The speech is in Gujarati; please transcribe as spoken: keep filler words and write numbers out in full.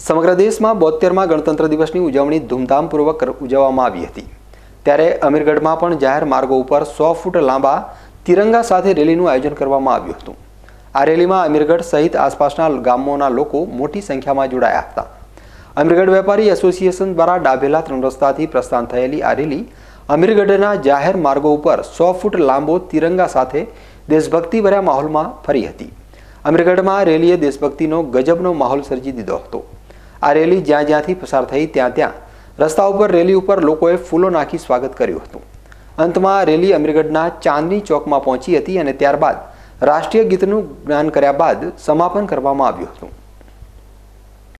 સમગ્ર દેશમાં બોતેરમાં ગણતંત્ર દિવસની ઉજવણી ધૂમધામપૂર્વક ઉજવવામાં આવી હતી। ત્યારે અમીરગઢમાં પણ જાહેર માર્ગો ઉપર સો ફૂટ લાંબા તિરંગા સાથે રેલીનું આયોજન કરવામાં આવ્યું હતું। આ રેલીમાં અમીરગઢ સહિત આસપાસના ગામોના લોકો મોટી સંખ્યામાં જોડાયા હતા। અમીરગઢ વેપારી એસોસિએશન દ્વારા ડાભેલા ત્રણ રસ્તાથી પ્રસ્થાન થયેલી આ રેલી અમીરગઢના જાહેર માર્ગો ઉપર સો ફૂટ લાંબો તિરંગા સાથે દેશભક્તિભર્યા માહોલમાં ફરી હતી। અમીરગઢમાં રેલીએ દેશભક્તિનો ગજબનો માહોલ સર્જી દીધો હતો। આ રેલી જ્યાં જ્યાંથી પસાર થઈ ત્યાં ત્યાં રસ્તા ઉપર રેલી ઉપર લોકોએ ફૂલો નાખી સ્વાગત કર્યું હતું। અંતમાં રેલી અમીરગઢના ચાંદની ચોકમાં પહોંચી હતી અને ત્યારબાદ રાષ્ટ્રીય ગીતનું ગાન કર્યા બાદ સમાપન કરવામાં આવ્યું હતું।